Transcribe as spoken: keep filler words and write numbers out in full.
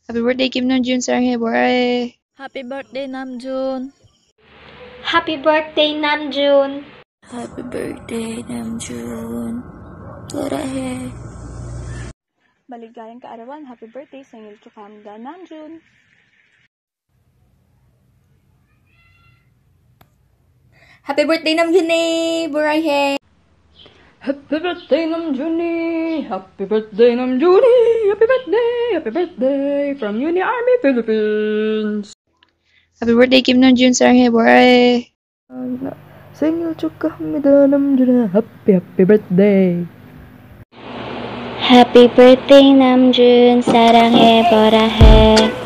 Happy birthday Kim Namjoon saranghae boray. Happy birthday, Namjoon. Happy birthday, Namjoon. Happy birthday, Namjoon. Saranghae. Maligayang kaarawan, happy birthday sa inyong Chukamda, Namjoon. Happy birthday, Namjoon! Buray! Happy birthday, Namjoon! Happy birthday, Namjoon! Happy birthday! Happy birthday from Uni Army Philippines! Happy birthday Kim Namjoon saranghae boray. 생일 축하합니다, 남준아. Happy happy birthday. Happy birthday, Namjoon. Saranghae, borahae.